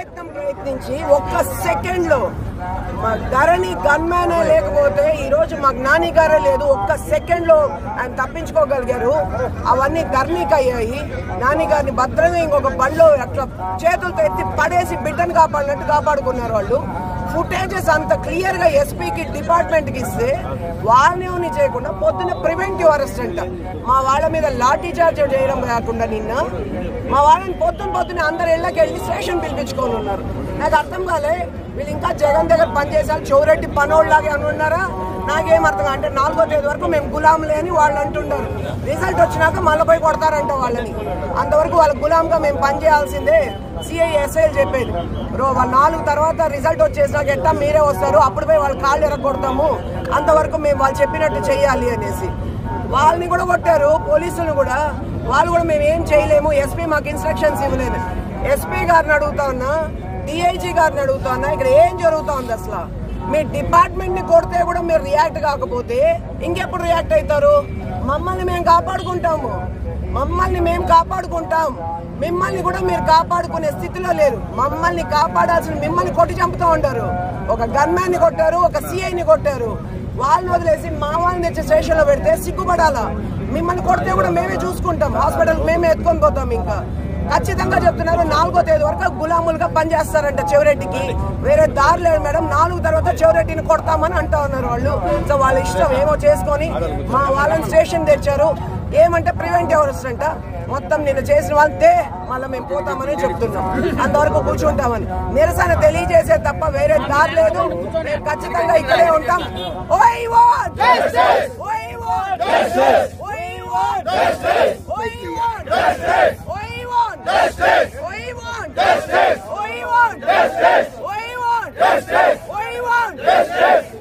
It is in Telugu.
ప్రయత్నించి ఒక్క సెకండ్ లో మా ధరణి గన్మ్యానే లేకపోతే ఈ రోజు మాకు నాని గారే లేదు. ఒక్క సెకండ్ లో ఆయన తప్పించుకోగలిగారు. అవన్నీ ధరణికి అయ్యాయి. నాని గారిని భద్రంగా ఇంకొక బండ్లో అట్లా చేతులతో ఎత్తి పడేసి బిడ్డను కాపాడినట్టు కాపాడుకున్నారు వాళ్ళు. ఫుటేజెస్ అంత క్లియర్ గా ఎస్పీకి డిపార్ట్మెంట్ కి ఇస్తే వాళ్ళని చేయకుండా పొద్దున్న ప్రివెంటివ్ అరెస్ట్ అంట. మా వాళ్ళ మీద లాఠీ చార్జ్ చేయడం కాకుండా నిన్న మా వాళ్ళని పొద్దున అందరు ఇళ్ళకి వెళ్ళి స్టేషన్ పిలిపించుకొని ఉన్నారు. నాకు అర్థం కాలే, వీళ్ళు ఇంకా జగన్ దగ్గర పనిచేసారు, చౌరెడ్డి పనోళ్ళలాగే అని ఉన్నారా? నాకేం అర్థం అంటే 4వ తేదీ వరకు మేము గులాంలే అని వాళ్ళు అంటున్నారు. రిజల్ట్ వచ్చినాక మళ్ళీ పోయి కొడతారంట వాళ్ళని. అంతవరకు వాళ్ళ గులాంగా మేము పనిచేయాల్సిందే సిఐ ఎస్ఐలు చెప్పేది. 4 తర్వాత రిజల్ట్ వచ్చేసినాక ఎట్టా మీరే వస్తారు, అప్పుడు పోయి వాళ్ళ కాళ్ళు ఎరగొడతాము, అంతవరకు మేము వాళ్ళు చెప్పినట్టు చేయాలి అనేసి వాళ్ళని కూడా కొట్టారు. పోలీసులు కూడా వాళ్ళు కూడా మేము ఏం చేయలేము, ఎస్పీ మాకు ఇన్స్ట్రక్షన్స్ ఇవ్వలేదు. ఎస్పీ గారిని అడుగుతా ఉన్నా, డిఐజీ గారిని అడుగుతా ఉన్నా, ఇక్కడ ఏం జరుగుతా ఉంది అసలు? మీ డిపార్ట్మెంట్ ని కొడితే కూడా మీరు రియాక్ట్ కాకపోతే ఇంకెప్పుడు రియాక్ట్ అవుతారు? మమ్మల్ని మేము కాపాడుకుంటాము, మిమ్మల్ని కూడా మీరు కాపాడుకునే స్థితిలో లేరు. మమ్మల్ని కాపాడాల్సిన మిమ్మల్ని కొట్టి చంపుతూ ఉంటారు. ఒక గన్మ్యాన్ ని కొట్టారు, ఒక సిఐని కొట్టారు. వాళ్ళని వదిలేసి మా వాళ్ళని తెచ్చి స్టేషన్ లో పెడితే సిగ్గుపడాలా? మిమ్మల్ని కొడితే కూడా మేమే చూసుకుంటాం, హాస్పిటల్ మేమే ఎత్తుకొని పోతాం. ఇంకా ఖచ్చితంగా చెప్తున్నారు 4వ తేదీ వరకు గులాములుగా పనిచేస్తారంట చెవిరెడ్డికి. వేరే దారి లేదు మేడం, 4 తర్వాత చెవిరెడ్డిని కొడతామని అంటా ఉన్నారు వాళ్ళు. సో వాళ్ళ ఇష్టం ఏమో చేసుకొని మా వాళ్ళని స్టేషన్ తెచ్చారు. ఏమంటే ప్రివెంటివ్ అరెస్ట్ అంట. మొత్తం నిన్న చేసిన వాళ్ళతే మళ్ళీ మేము పోతామని చెప్తున్నాం, అంతవరకు కూర్చుంటామని. నిరసన తెలియజేసే తప్ప వేరే దారి లేదు. మేము ఖచ్చితంగా ఇక్కడే ఉంటాం. Justice!